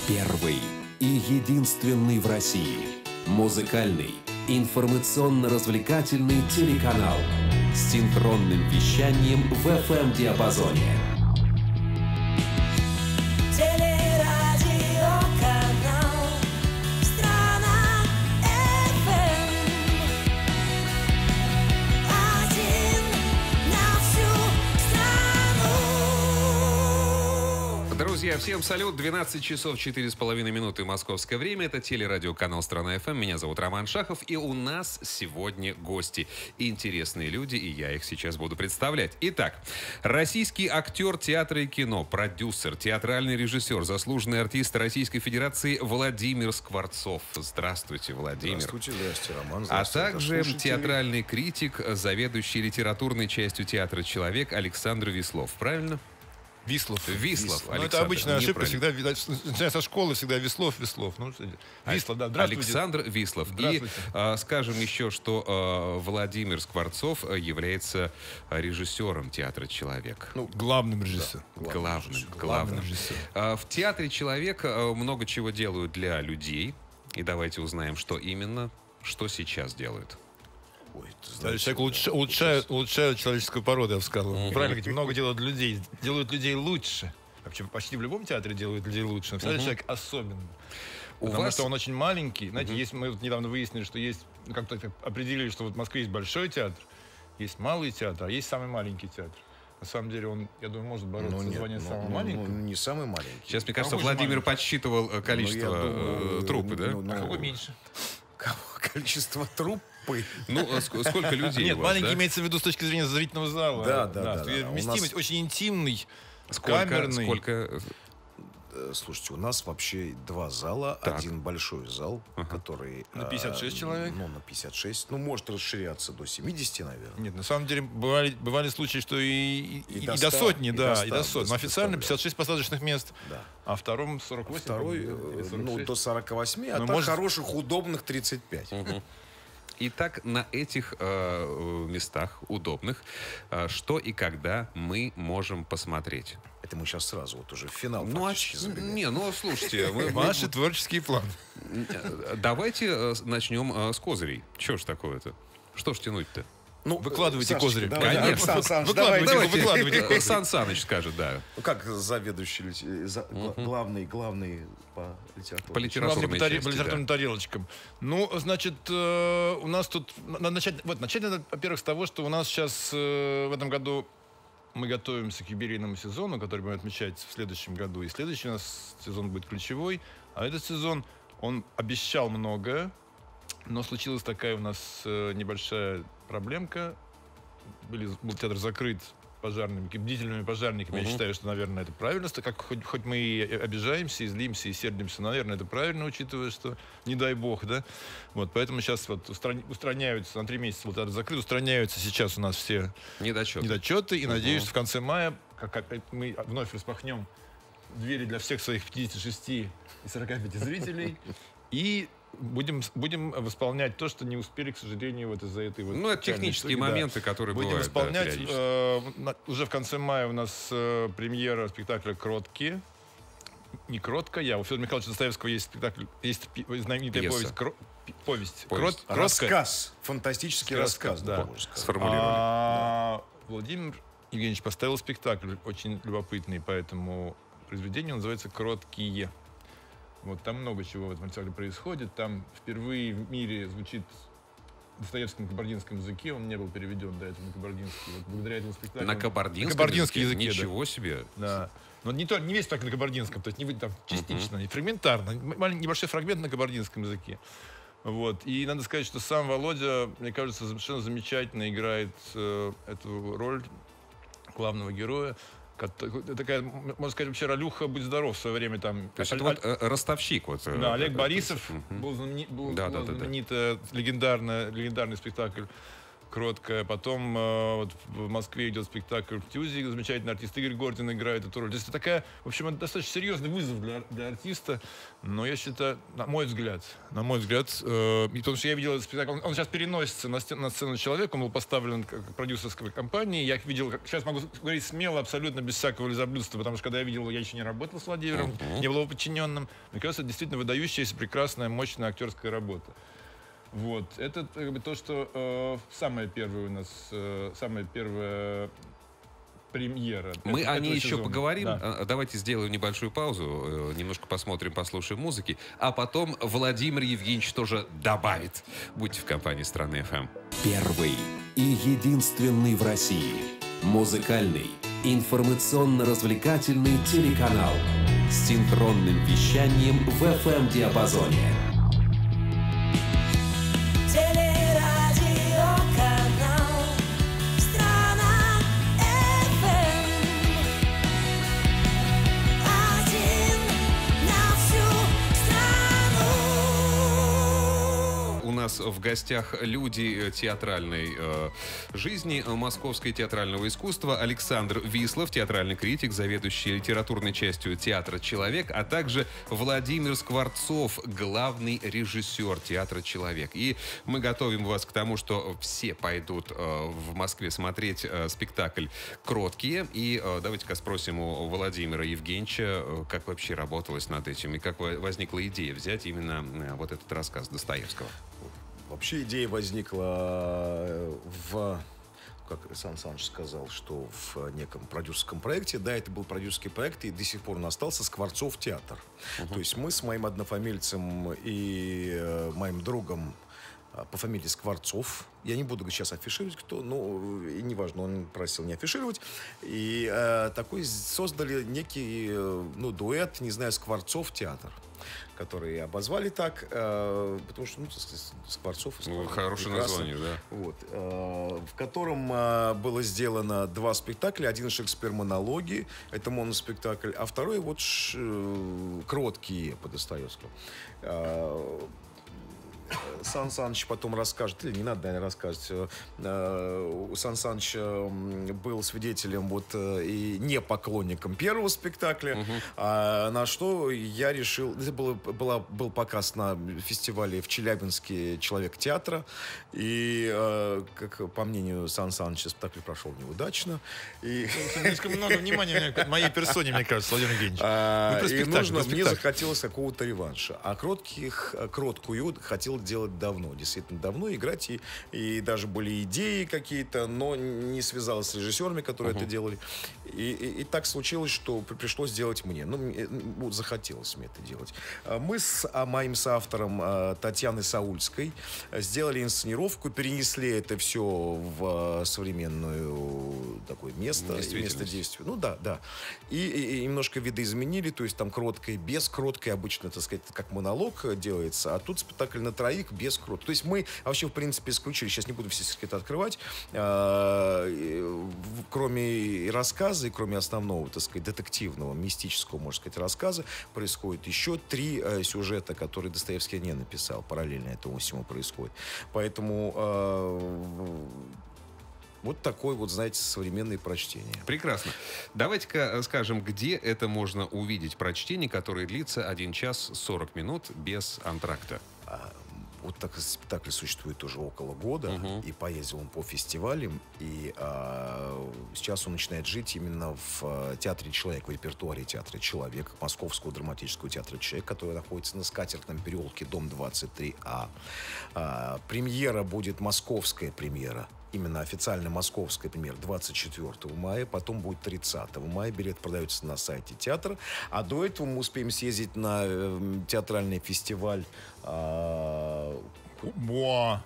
Первый и единственный в России музыкальный, информационно-развлекательный телеканал с синхронным вещанием в FM-диапазоне. Друзья, всем салют. 12 часов 4,5 минуты московское время. Это телерадиоканал «Страна ФМ». Меня зовут Роман Шахов. И у нас сегодня гости. Интересные люди, и я их сейчас буду представлять. Итак, российский актер театра и кино, продюсер, театральный режиссер, заслуженный артист Российской Федерации Владимир Скворцов. Здравствуйте, Владимир. Здравствуйте, Роман. А также театральный критик, заведующий литературной частью театра «Человек» Александр Веслов. Правильно? Вислов. Ну, это обычная ошибка, всегда, начиная со школы, всегда Вислов. Ну, Вислов, да, здравствуйте. Александр Вислов. И скажем еще, что Владимир Скворцов является режиссером театра «Человек». Ну, главным режиссером. Главным режиссером. В театре «Человек» много чего делают для людей. И давайте узнаем, что именно, что сейчас делают. Человек улучшает человеческую породу, я бы сказал. Правильно говорите, много делают для людей. Делают людей лучше. Вообще, почти в любом театре делают людей лучше. Но всегда человек особенный. Потому что он очень маленький. Знаете, мы недавно выяснили, что есть, как-то определили, что вот в Москве есть большой театр, есть малый театр, а есть самый маленький театр. На самом деле он, я думаю, может бороться за звание самого маленького. Не самый маленький. Сейчас, мне кажется, Владимир подсчитывал количество труппы, да? А кого меньше? Количество труппы. Ну, сколько людей? Нет, маленький имеется в виду с точки зрения зрительного зала. Да. Вместимость очень интимный, камерный. Слушайте, у нас вообще два зала. Так. Один большой зал, который... На 56 человек? Ну, на 56. Ну, может расширяться до 70, наверное. Нет, на самом деле бывали случаи, что и до сотни, да, и до сотни. Но официально 56 посадочных мест, да. А втором 48. Второй, до 48, а так хороших, удобных 35. Итак, на этих местах удобных, что и когда мы можем посмотреть? Это мы сейчас сразу вот уже в финал фактически забегаем. Слушайте, ваши творческие планы. Давайте начнем с козырей. Что ж такое-то? Что ж тянуть-то? Ну, выкладывайте козыри. Конечно. Выкладывайте. Сан Саныч скажет, да. Ну, как заведующий, главный по литературе. По литературным тарелочкам. Ну, значит, у нас тут... Начать надо, во-первых, с того, что у нас сейчас в этом году мы готовимся к юбилейному сезону, который будем отмечать в следующем году. И следующий у нас сезон будет ключевой. А этот сезон, он обещал многое. Но случилась такая у нас небольшая проблемка. Был театр закрыт бдительными пожарниками. Я считаю, что, наверное, это правильно. Хоть мы и обижаемся, и злимся, и сердимся, наверное, это правильно, учитывая, что не дай бог, да. Вот, поэтому сейчас вот устраняются, на 3 месяца был театр закрыт, устраняются сейчас у нас все недочеты. И надеюсь, что в конце мая мы вновь распахнем двери для всех своих 56 и 45 зрителей. И будем восполнять то, что не успели, к сожалению, вот из-за этой вот... Ну, это технические моменты, которые будем бывают. Будем восполнять. Уже в конце мая у нас премьера спектакля «Кроткие». Не «Кроткая». У Федора Михайловича Достоевского есть спектакль, есть знаменитая повесть. Рассказ. Фантастический рассказ. Да. Сформулировали. Владимир Евгеньевич поставил спектакль очень любопытный по этому произведению. Он называется «Кроткие». Вот, там много чего в этом спектакле происходит. Там впервые в мире звучит Достоевский на кабардинском языке. Он не был переведен до этого на кабардинский. Вот благодаря этому спектаклю... На кабардинском языке? Ничего себе! Да. Но не весь так на кабардинском, то есть не там частично, не фрагментарно. Небольшой фрагмент на кабардинском языке. Вот. И надо сказать, что сам Володя, мне кажется, совершенно замечательно играет эту роль главного героя. Такая, можно сказать, вообще ролюха «Будь здоров» в свое время там. То есть это вот ростовщик. Вот, да, Олег Борисов был знаменитый легендарный спектакль. кроткая. Потом вот в Москве идет спектакль в Тюзе, замечательный артист Игорь Гордин играет эту роль. То есть это такая, в общем, это достаточно серьезный вызов для артиста. Но я считаю, на мой взгляд, потому что я видел этот спектакль, он сейчас переносится на сцену человека, он был поставлен как продюсерской компанией. Я видел, сейчас могу говорить смело, абсолютно без всякого лизоблюдства, потому что когда я видел его, я еще не работал с Владимиром, не был его подчиненным. Мне кажется, это действительно выдающаяся, прекрасная, мощная актерская работа. Вот. Это как бы то, что самая первая у нас, самая первая премьера. Мы о ней еще поговорим. Да. Давайте сделаем небольшую паузу, немножко посмотрим, послушаем музыки, а потом Владимир Евгеньевич тоже добавит. Будьте в компании Страны ФМ. Первый и единственный в России музыкальный, информационно-развлекательный телеканал с синхронным вещанием в FM-диапазоне. У нас в гостях люди театральной жизни, московского театрального искусства. Александр Вислов, театральный критик, заведующий литературной частью театра «Человек», а также Владимир Скворцов, главный режиссер театра «Человек». И мы готовим вас к тому, что все пойдут в Москве смотреть спектакль «Кроткие». И давайте-ка спросим у Владимира Евгеньевича, как вообще работалось над этим и как возникла идея взять именно вот этот рассказ Достоевского. Вообще идея возникла как Сан Саныч сказал, что в неком продюсерском проекте. Да, это был продюсерский проект, и до сих пор он остался «Скворцов театр». То есть мы с моим однофамильцем и моим другом по фамилии Скворцов. Я не буду сейчас афишировать, кто, ну, и неважно, он просил не афишировать. И такой создали некий, дуэт, не знаю, «Скворцов театр», которые обозвали так, потому что, Скворцов и Скворцов. Хорошее название, да. Вот, в котором было сделано 2 спектакля. Один «Шекспир-монологи», это моноспектакль, а второй вот «Кроткие» по Достоевскому. Сан Саныч потом расскажет, или не надо, наверное, рассказывать. Сан Саныч был свидетелем и не поклонником первого спектакля, на что я решил... Это был показ на фестивале в Челябинске «Человек театра», и, как по мнению Сан Саныча, спектакль прошел неудачно. И... Слишком много внимания к моей персоне, мне кажется, Владимир Евгеньевич. Мне захотелось какого-то реванша. А «Кроткую» хотел делать давно, действительно давно, играть, и даже были идеи какие-то, но не связалось с режиссерами, которые это делали. И так случилось, что пришлось делать мне. Захотелось мне это делать. Мы с моим соавтором Татьяной Саульской сделали инсценировку, перенесли это все в современную такое место действия. Ну да. И немножко видоизменили, то есть там кроткое, без кроткой, обычно, так сказать, как монолог делается, а тут спектакль на троих без крот. То есть мы вообще, в принципе, исключили, сейчас не буду все секреты открывать, кроме рассказа и кроме основного, так сказать, детективного, мистического, можно сказать, рассказа, происходит еще 3 сюжета, которые Достоевский не написал. Параллельно этому всему происходит. Поэтому... Вот такое вот, знаете, современное прочтение. Прекрасно. Давайте-ка скажем, где это можно увидеть прочтение, которое длится 1 час 40 минут без антракта. Вот так спектакль существует уже около года, и поездил он по фестивалям, и сейчас он начинает жить именно в театре «Человек», в репертуаре театра «Человек», Московского драматического театра «Человек», который находится на Скатертном переулке, дом 23А. Премьера будет московская премьера. Именно официально московская премьера 24 мая, потом будет 30 мая. Билет продается на сайте театра. А до этого мы успеем съездить на театральный фестиваль В Боа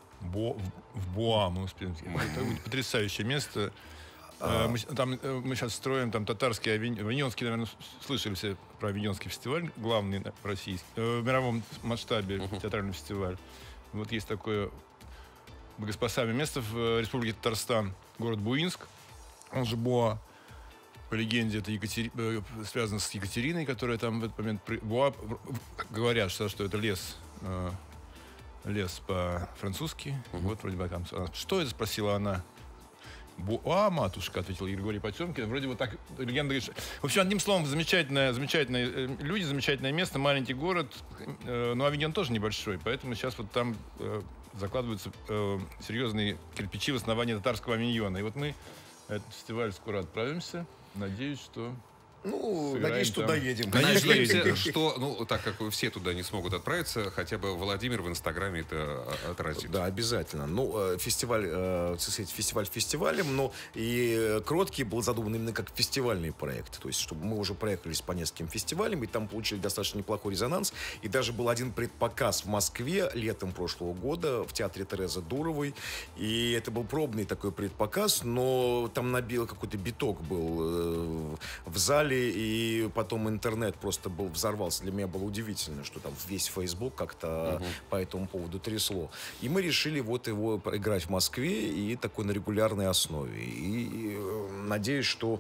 мы успеем. Это потрясающее место. Мы сейчас строим там татарский Авиньонский, наверное, слышали все про Авиньонский фестиваль, главный российский, в мировом масштабе театральный фестиваль. Вот есть такое богоспасаемое место в Республике Татарстан, город Буинск, он же Боа. По легенде, это связано с Екатериной, которая там в этот момент... Боа, говорят, что это лес лес по-французски. Вот вроде бы там... Что это, спросила она. Матушка, ответил Григорий Потемкин. Вроде вот так легенда говорит. В общем, одним словом, замечательные люди, замечательное место, маленький город. Но Авиньон тоже небольшой, поэтому сейчас вот там закладываются серьезные кирпичи в основании татарского Авиньона. И вот мы на этот фестиваль скоро отправимся. Надеюсь, что... надеюсь, что доедем. Надеемся, что, так как все туда не смогут отправиться, хотя бы Владимир в Инстаграме это отразит. Да, обязательно. Фестиваль фестивалем, но и «Кроткий» был задуман именно как фестивальный проект. То есть, чтобы мы уже проехались по нескольким фестивалям, и там получили достаточно неплохой резонанс. И даже был один предпоказ в Москве летом прошлого года в театре Терезы Дуровой. И это был пробный такой предпоказ, но там набил какой-то биток был в зале. И потом интернет просто взорвался. Для меня было удивительно, что там весь Facebook как-то по этому поводу трясло. И мы решили вот его проиграть в Москве и такой на регулярной основе. И надеюсь, что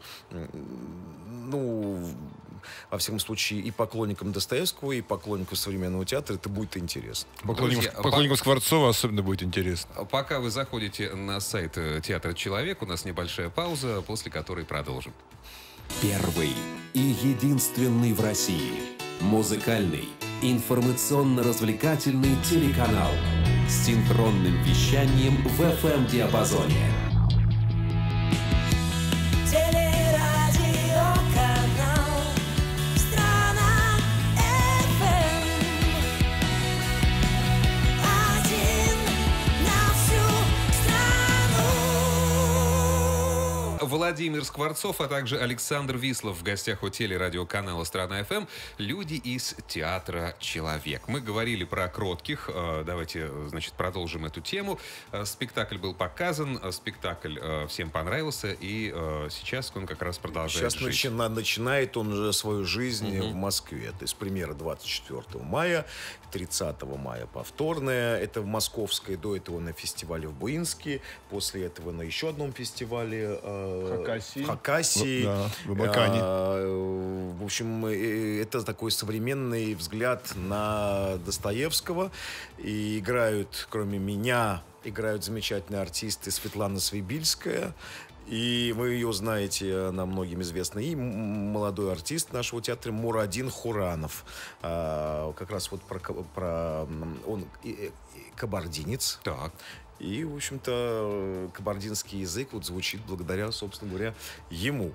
во всяком случае, и поклонникам Достоевского, и поклонникам современного театра это будет интересно. Поклонникам Скворцова особенно будет интересно. Пока вы заходите на сайт Театра «Человек», у нас небольшая пауза, после которой продолжим. Первый и единственный в России музыкальный, информационно-развлекательный телеканал с синхронным вещанием в FM-диапазоне. Владимир Скворцов, а также Александр Вислов в гостях у телерадиоканала «Страна ФМ». Люди из театра «Человек». Мы говорили про «Кротких». Давайте, продолжим эту тему. Спектакль был показан, спектакль всем понравился, и сейчас он как раз продолжает жить. Сейчас начинает он же свою жизнь в Москве. То есть премьера 24 мая, 30 мая повторная. Это в Московской, до этого на фестивале в Буинске, после этого на еще одном фестивале в Хакасии. В Абакане. В общем, это такой современный взгляд на Достоевского. И играют, кроме меня, замечательные артисты Светлана Свибильская. И вы ее знаете, она многим известна. И молодой артист нашего театра Мурадин Хуранов. Как раз вот он кабардинец. Так. И, в общем-то, кабардинский язык звучит благодаря, собственно говоря, ему.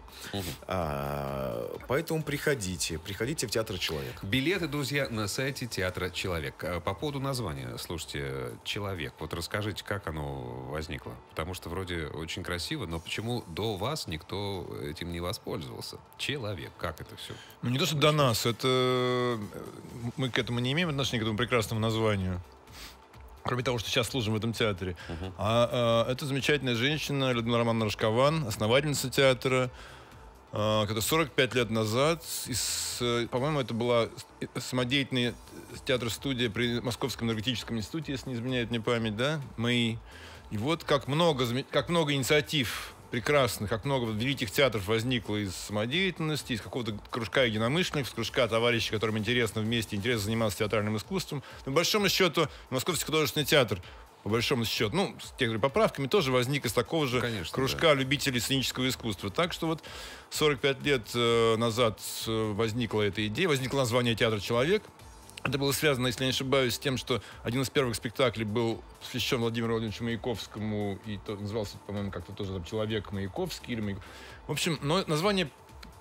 Поэтому приходите в Театр «Человек». Билеты, друзья, на сайте Театра «Человек». По поводу названия, слушайте, «Человек». Вот расскажите, как оно возникло. Потому что вроде очень красиво, но почему до вас никто этим не воспользовался? «Человек». Как это все? Не то, что до нас. Это мы к этому не имеем отношения, к этому прекрасному названию. Кроме того, что сейчас служим в этом театре. Это замечательная женщина Людмила Романовна Рожкован, основательница театра, которая 45 лет назад, по-моему, это была самодеятельный театр-студия при Московском энергетическом институте, если не изменяет мне память, да? И вот как много инициатив прекрасных, как много великих театров возникло из самодеятельности, из какого-то кружка единомышленников, из кружка товарищей, которым интересно заниматься театральным искусством. Но, по большому счету, Московский художественный театр, по большому счету, с теми поправками, тоже возник из такого же кружка любителей сценического искусства. Так что вот 45 лет назад возникла эта идея, возникло название «Театр «Человек». Это было связано, если я не ошибаюсь, с тем, что один из первых спектаклей был посвящен Владимиру Владимировичу Маяковскому, и назывался, по-моему, как-то тоже там «Человек Маяковский». В общем, но название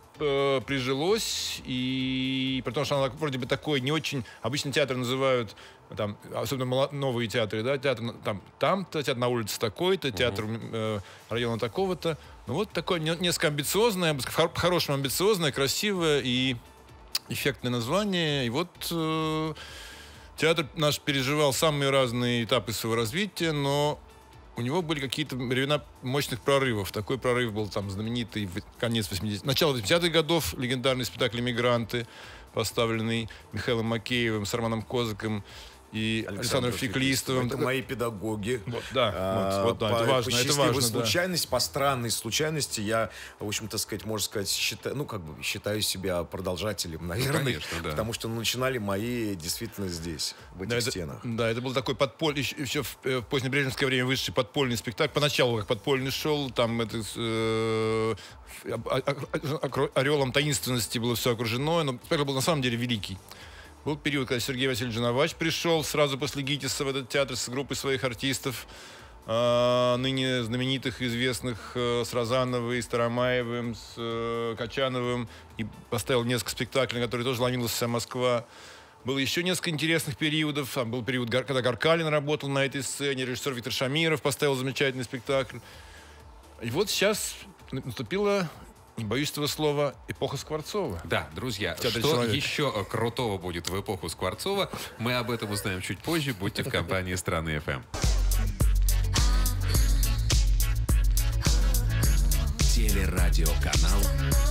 прижилось, и потому что оно вроде бы такое не очень... Обычно театр называют, там, особенно новые театры, да, театр там-то, театр на улице такой-то, театр района такого-то. Ну вот такое несколько амбициозное, по-хорошему амбициозное, красивое и эффектное название. И вот театр наш переживал самые разные этапы своего развития, но у него были какие-то времена мощных прорывов. Такой прорыв был там знаменитый начало 80-х годов, легендарный спектакль «Эмигранты», поставленный Михаилом Макеевым с Романом Козыком и Александром Феклистовым. Это мои педагоги. Вот, да, это важно. По это важно, случайности, по странной случайности я, в общем, так сказать, можно сказать, считаю себя продолжателем, наверное. Конечно, да. Потому что начинали мои действительно здесь, в этих стенах. Да, это был такой подпольный, еще в позднебрежневское время вышедший подпольный спектакль. Поначалу как подпольный шел, там орелом таинственности было все окружено, но спектакль был на самом деле великий. Был период, когда Сергей Васильевич Женовач пришел сразу после ГИТИСа в этот театр с группой своих артистов, ныне знаменитых, известных, с Розановой, с Тарамаевым, с Качановым, и поставил несколько спектаклей, на которые тоже ломилась вся Москва. Было еще несколько интересных периодов. Там был период, когда Гаркалин работал на этой сцене, режиссер Виктор Шамиров поставил замечательный спектакль. И вот сейчас наступила, не боюсь этого слова, эпоха Скворцова. Да, друзья, что человека. еще крутого будет в эпоху Скворцова, мы об этом узнаем чуть позже. Будьте в компании Страны ФМ. Телерадиоканал.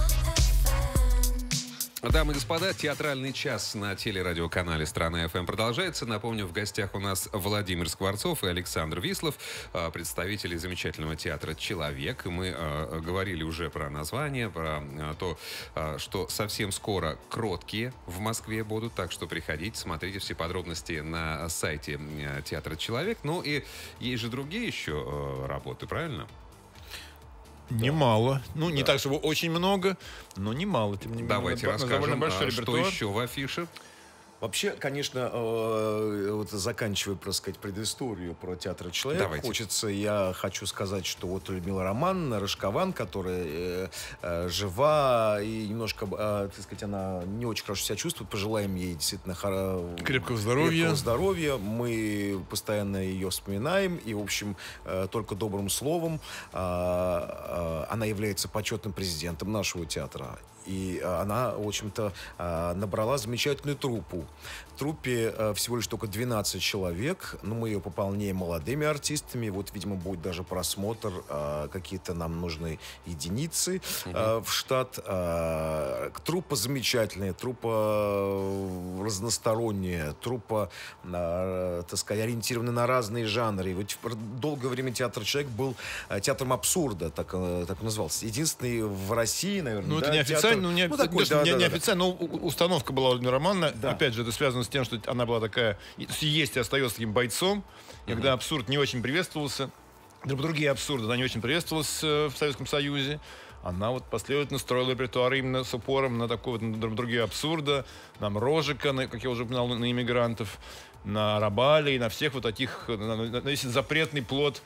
Дамы и господа, театральный час на телерадиоканале «Страна ФМ» продолжается. Напомню, в гостях у нас Владимир Скворцов и Александр Вислов, представители замечательного театра «Человек». Мы говорили уже про название, про то, что совсем скоро «Кроткие» в Москве будут. Так что приходите, смотрите все подробности на сайте театра «Человек». Ну и есть же другие еще работы, правильно? Немало. Ну, не так, чтобы очень много, но немало. Тем не менее. Давайте расскажем, что еще в афише. Вообще, конечно, вот заканчивая, просто сказать, предысторию про театр «Человек», я хочу сказать, что вот Людмила Романовна Рыжкован, которая жива и немножко, так сказать, она не очень хорошо себя чувствует, пожелаем ей действительно крепкого здоровья. Мы постоянно ее вспоминаем, и, в общем, только добрым словом она является почетным президентом нашего театра. И она, в общем-то, набрала замечательную труппу. В труппе всего лишь только 12 человек, но мы ее пополняем молодыми артистами. Вот, видимо, будет даже просмотр, какие-то нам нужны единицы в штат. Труппа замечательная, труппа разносторонняя, труппа, так сказать, ориентирована на разные жанры. Вот долгое время театр «Человек» был театром абсурда, так назывался. Единственный в России, наверное. Ну, это не официально. Неофициально, но установка была у Людмилы Романовны. Да. Опять же, это связано с тем, что она была такая, есть и остается таким бойцом. И когда абсурд не очень приветствовался, другие абсурды, она не очень приветствовалась в Советском Союзе. Она вот последовательно строила репертуар именно с упором на такой вот, другие абсурда, на Мрожика, как я уже упоминал, на иммигрантов, на Рабали и на всех вот таких, на весь запретный плод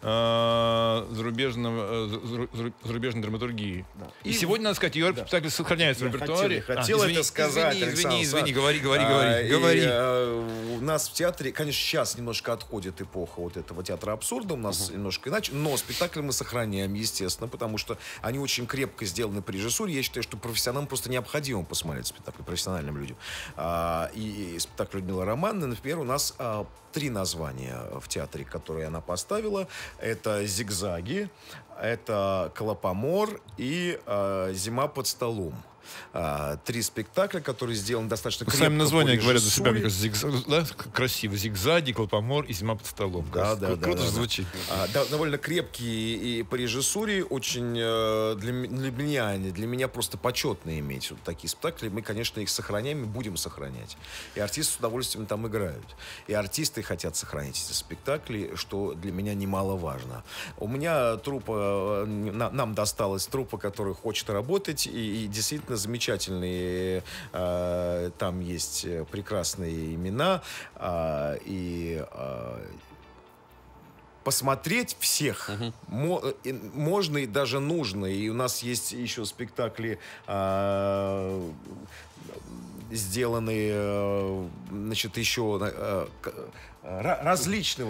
зарубежной драматургии. Да. И сегодня, надо сказать, ее спектакль сохраняется в репертуаре. Хотел это сказать, извини, говори. У нас в театре, конечно, сейчас немножко отходит эпоха вот этого театра абсурда, у нас немножко иначе, но спектакли мы сохраняем, естественно, потому что они очень крепко сделаны при режиссуре. Я считаю, что профессионалам просто необходимо посмотреть спектакль, профессиональным людям. И спектакль Людмилы Романовны, например, у нас 3 названия в театре, которые она поставила. Это «Зигзаги», это «Клопомор» и «Зима под столом». 3 спектакля, которые сделаны достаточно крепко. Сами названия говорят за себя, мне кажется, да? Красиво. «Зигзаги», «Клопомор» и «Зима под столом». Да. Круто звучит. Довольно крепкие и по режиссуре. Очень для меня просто почетно иметь вот такие спектакли. Мы, конечно, их сохраняем и будем сохранять. И артисты с удовольствием там играют. И артисты хотят сохранить эти спектакли, что для меня немаловажно. У меня труппа, нам досталась труппа, которая хочет работать, и действительно замечательные, там есть прекрасные имена, и посмотреть всех можно и даже нужно. И у нас есть еще спектакли, сделанные, значит, еще различными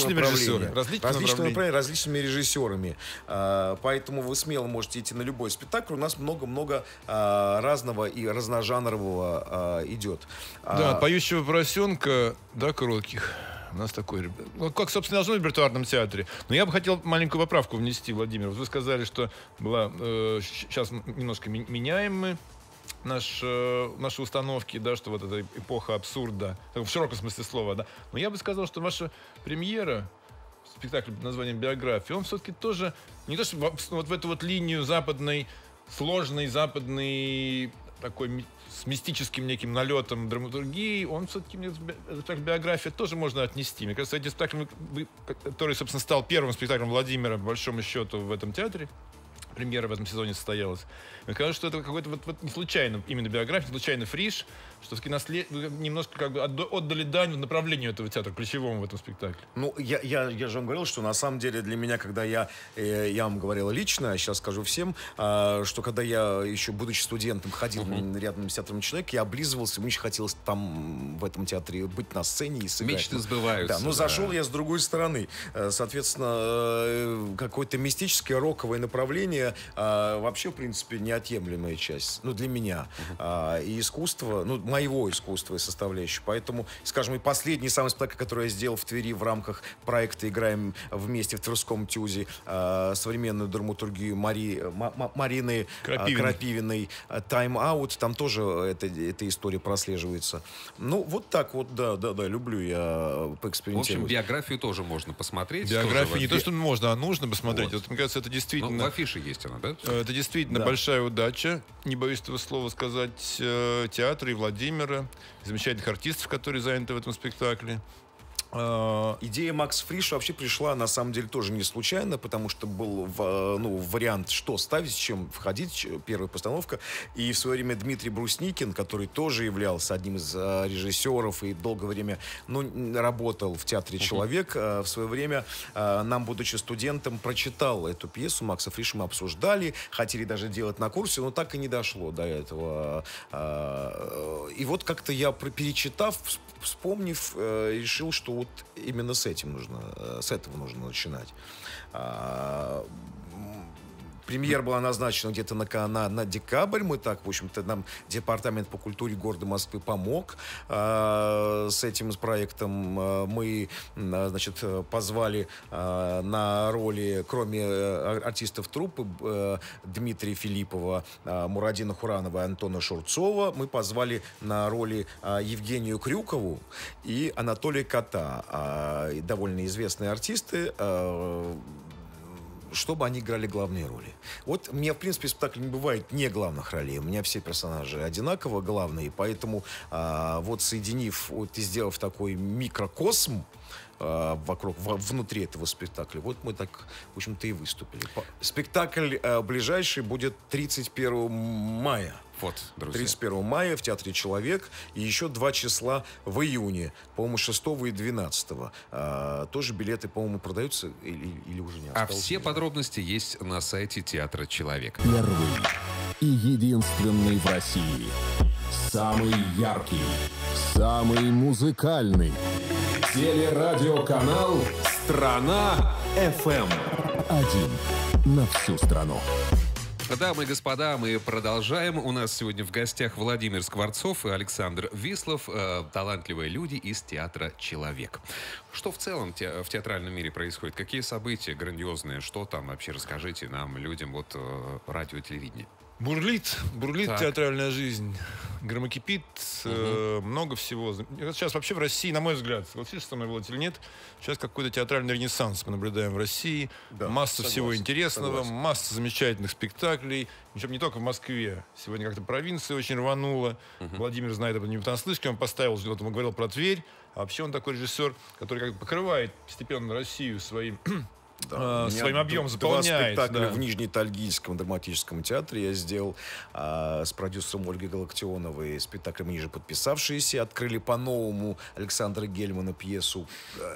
режиссерами. Поэтому вы смело можете идти на любой спектакль. У нас много-много разного и разножанрового идет. Да, «Поющего поросенка», да, «Кротких». У нас такой, как, собственно, должно быть в репертуарном театре. Но я бы хотел маленькую поправку внести, Владимир. Вы сказали, что была сейчас немножко меняем мы наши установки, да, что вот эта эпоха абсурда, в широком смысле слова, да. Но я бы сказал, что ваша премьера, спектакль под названием «Биография», он все-таки тоже не то, что вот в эту вот линию западной, сложной западной, такой с мистическим неким налетом драматургии, он все-таки, спектакль «Биография» тоже можно отнести. Мне кажется, эти спектакли, который, собственно, стал первым спектаклем Владимира, по большому счету, в этом театре, премьера в этом сезоне состоялась. Мне кажется, что это какой-то вот не случайно именно биография, не случайно фриш, что все-таки немножко как бы отдали дань направлению этого театра, ключевому в этом спектакле. Ну, я же вам говорил, что на самом деле для меня, когда я вам говорил лично, а сейчас скажу всем, что когда я еще, будучи студентом, ходил рядом с театром «Человек», я облизывался, мне очень хотелось там, в этом театре, быть на сцене и сыграть. Мечты сбываются. Да, но зашел я с другой стороны. Соответственно, какое-то мистическое роковое направление вообще, в принципе, неотъемлемая часть, ну, для меня. И искусство, ну, моего искусства и составляющей. Поэтому, скажем, и последний самый спектакль, который я сделал в Твери в рамках проекта «Играем вместе» в Тверском ТЮЗе, современную драматургию Марины Крапивиной, «Тайм-аут», там тоже эта история прослеживается. Ну, вот так вот, да, люблю я поэкспериментировать. В общем, биографию тоже можно посмотреть. Биографию не то, что можно, а нужно посмотреть. Вот. Мне кажется, это действительно... Ну, в афише есть она, да? Это действительно большая удача, не боюсь этого слова сказать, театра и Владимира, замечательных артистов, которые заняты в этом спектакле. Идея Макса Фриша вообще пришла, на самом деле, тоже не случайно, потому что был вариант, что ставить, с чем входить, первая постановка. И в свое время Дмитрий Брусникин, который тоже являлся одним из режиссеров и долгое время работал в театре «Человек», в свое время нам, будучи студентом, прочитал эту пьесу Макса Фриша, мы обсуждали, хотели даже делать на курсе, но так и не дошло до этого. И вот как-то я, перечитав, вспомнив, решил, что вот именно с этого нужно начинать. Премьера была назначена где-то на декабрь. Мы так, в общем-то, нам Департамент по культуре города Москвы помог с этим проектом. Мы, значит, позвали на роли, кроме артистов труппы Дмитрия Филиппова, Мурадина Хуранова и Антона Шурцова, мы позвали на роли Евгению Крюкову и Анатолия Кота, довольно известные артисты, чтобы они играли главные роли. Вот у меня, в принципе, в спектакле не бывает не главных ролей. У меня все персонажи одинаково главные, поэтому вот соединив, вот и сделав такой микрокосм внутри этого спектакля, вот мы так, в общем-то, и выступили. Спектакль ближайший будет 31 мая. Вот, друзья. 31 мая в Театре «Человек». И еще 2 числа в июне. По-моему, 6 и 12. Тоже билеты, по-моему, продаются или уже не осталось. А все подробности есть на сайте Театра «Человек». Первый и единственный в России. Самый яркий. Самый музыкальный. Телерадиоканал «Страна-ФМ». Один на всю страну. Дамы и господа, мы продолжаем. У нас сегодня в гостях Владимир Скворцов и Александр Вислов, талантливые люди из Театра «Человек». Что в целом в театральном мире происходит? Какие события грандиозные? Что там вообще? Расскажите нам, людям, вот радио и телевидение. Бурлит Так. театральная жизнь, громокипит, много всего. Сейчас вообще в России, на мой взгляд, согласитесь со мной, Володь, или нет, сейчас какой-то театральный ренессанс мы наблюдаем в России. Да, масса всего интересного, согласен. масса замечательных спектаклей. Причем не только в Москве. Сегодня как-то провинция очень рванула. Владимир знает об этом не понаслышке. Он поставил, вот он говорил про Тверь. А вообще он такой режиссер, который как бы покрывает постепенно Россию своим объемом, заполняет. 2 спектакля в Нижнетальгийском драматическом театре я сделал с продюсером Ольгой Галактионовой. Спектакль «Ниже подписавшиеся». Открыли по-новому Александра Гельмана пьесу.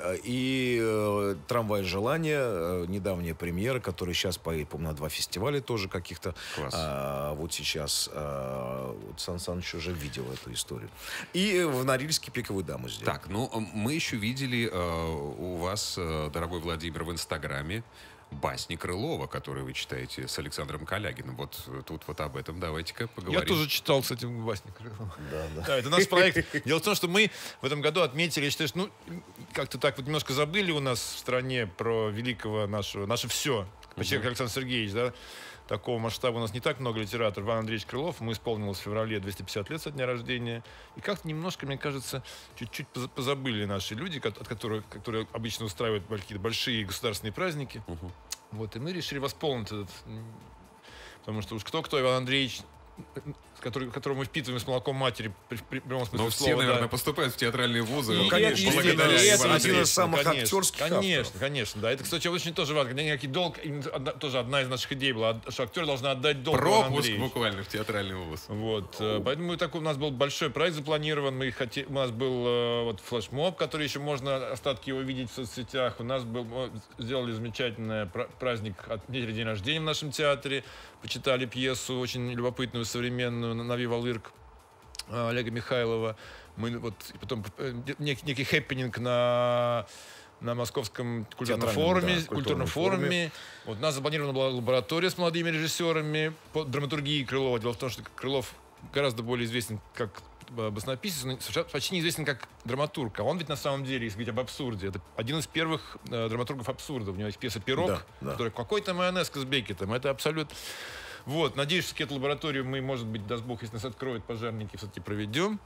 И «Трамвай желания», недавняя премьера, которая сейчас, по-моему, на 2 фестиваля тоже каких-то. Вот сейчас вот Сан Саныч уже видел эту историю. И в Норильске «Пиковую даму» сделал. Так, ну, мы еще видели у вас, дорогой Владимир, в Инстаграме басни Крылова, которые вы читаете с Александром Калягиным. Вот тут вот об этом давайте-ка поговорим. Я тоже читал, кстати, басни Крылова. Да. Да, это наш проект. Дело в том, что мы в этом году отметили, я считаю, что как-то так вот немножко забыли у нас в стране про великого наше все, почти как Александр Сергеевич, да. такого масштаба у нас не так много литераторов. Иван Андреевич Крылов, ему исполнилось в феврале 250 лет со дня рождения. И как-то немножко, мне кажется, чуть-чуть позабыли наши люди, которые обычно устраивают какие-то большие государственные праздники. Вот, и мы решили восполнить этот... Потому что уж кто-кто, Иван Андреевич, которого мы впитываем с молоком матери, при прямом смысле но слова. Все, наверное, поступают в театральные вузы. Ну, конечно, благодаря это один из самых актерских Конечно, да. Это, кстати, очень тоже важно. Некий долг, тоже одна из наших идей была, что актер должен отдать долг Ивану Пропуск Андреевичу. буквально в театральный вуз. Вот. Поэтому у нас был большой проект запланирован. У нас был вот флешмоб, который еще можно остатки его видеть в соцсетях. Мы сделали замечательный праздник, отметили день рождения в нашем театре. Почитали пьесу очень любопытную, современную «Нави Валырк» Олега Михайлова. Мы вот потом некий хэппининг на Московском культурном форуме. Вот у нас запланирована была лаборатория с молодыми режиссерами по драматургии Крылова. Дело в том, что Крылов гораздо более известен как баснописец, но почти неизвестен как драматург. А он ведь на самом деле, если говорить об абсурде, это один из первых драматургов абсурда. У него есть пьеса «Пирог», которая какой-то майонез с Беккетом. Это абсолют. Вот, надеюсь, что эту лабораторию мы, может быть, даст Бог, если нас откроют пожарники, все-таки проведем.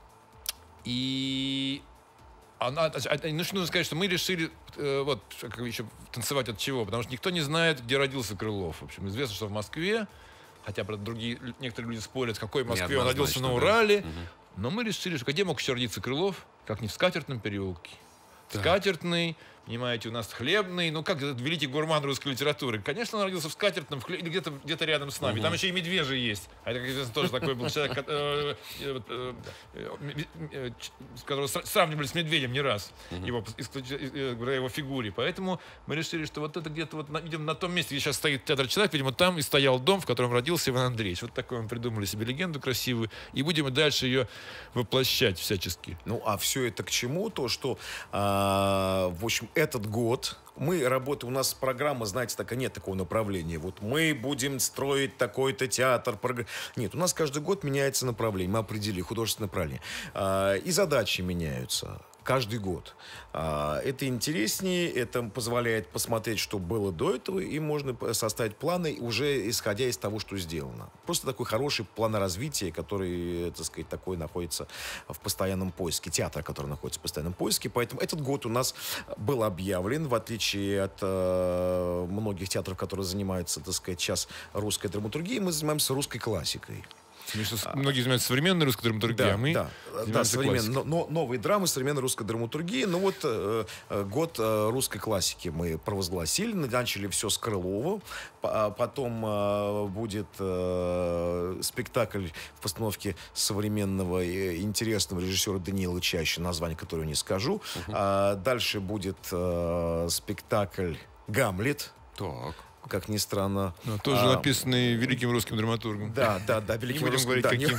И нужно сказать, что мы решили вот еще танцевать от чего, потому что никто не знает, где родился Крылов. В общем, известно, что в Москве, хотя, правда, некоторые люди спорят, в какой Москве он родился, на Урале. Но мы решили, что где мог еще родиться Крылов, как не в Скатертном переулке. Скатертный, понимаете, у нас хлебный, ну как этот великий гурман русской литературы. Конечно, он родился в Скатертном, или где-то рядом с нами. Там еще и медвежи есть. А это, как известно, тоже такой был человек, с которого сравнивали с медведем не раз, его фигуре. Поэтому мы решили, что вот это где-то, вот, видимо, на том месте, где сейчас стоит театр «Человек», видимо, там и стоял дом, в котором родился Иван Андреевич. Вот такой мы придумали себе легенду красивую. И будем и дальше ее воплощать всячески. Ну, а все это к чему? То, что, в общем, этот год мы работаем, у нас программа, знаете, такая, нет такого направления. Вот мы будем строить такой-то театр. Нет, у нас каждый год меняется направление. Мы определили художественное направление. И задачи меняются. Каждый год. Это интереснее, это позволяет посмотреть, что было до этого, и можно составить планы, уже исходя из того, что сделано. Просто такой хороший план развития, который, так сказать, такой находится в постоянном поиске. Театр, который находится в постоянном поиске. Поэтому этот год у нас был объявлен, в отличие от многих театров, которые занимаются, так сказать, сейчас русской драматургией, мы занимаемся русской классикой. Многие занимаются современной русской драматургией, а мы современной, но новые драмы, современной русской драматургии. Ну вот год русской классики мы провозгласили, начали все с Крылова, потом будет спектакль в постановке современного интересного режиссера Даниила Чащина, название которого не скажу. Дальше будет спектакль «Гамлет». Так. Как ни странно. Но тоже написанный великим русским драматургом. Да, великим русским. Не будем говорить, каким.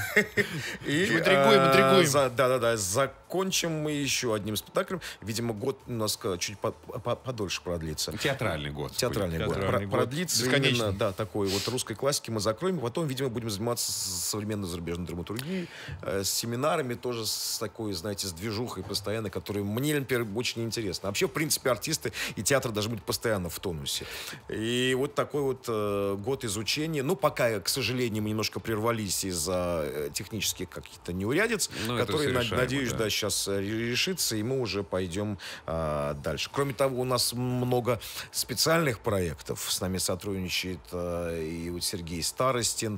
Интригуем. Да. Закончим мы еще одним спектаклем. Видимо, год у нас чуть подольше продлится. Театральный год. Театральный год. Продлится именно, да, такой вот русской классики мы закроем. Потом, видимо, будем заниматься современной зарубежной драматургией, с семинарами, тоже с такой, знаете, с движухой постоянно, которая мне, например, очень интересна. Вообще, в принципе, артисты и театр должны быть постоянно в тонусе. И вот такой вот год изучения. Ну, пока, к сожалению, мы немножко прервались из-за технических каких-то неурядиц, которые, надеюсь, да, сейчас решится, и мы уже пойдем дальше. Кроме того, у нас много специальных проектов. С нами сотрудничает и вот Сергей Старостин,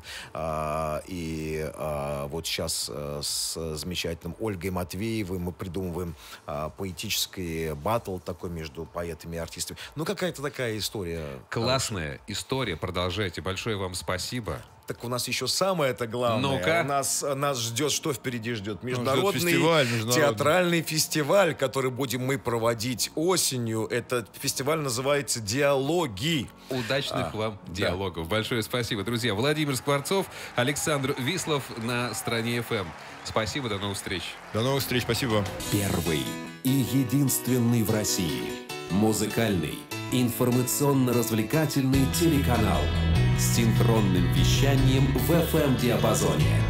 и вот сейчас с замечательным Ольгой Матвеевой мы придумываем поэтический баттл такой между поэтами и артистами. Ну, какая-то такая история. Классная история. Продолжайте. Большое вам спасибо. Так у нас еще самое-то главное. Ну-ка. Нас ждет, что впереди ждет? Международный театральный фестиваль, который будем мы проводить осенью. Этот фестиваль называется «Диалоги». Удачных вам диалогов. Большое спасибо, друзья. Владимир Скворцов, Александр Вислов на Стране ФМ. Спасибо, до новых встреч. До новых встреч, спасибо вам. Первый и единственный в России музыкальный, информационно-развлекательный телеканал с синхронным вещанием в FM-диапазоне.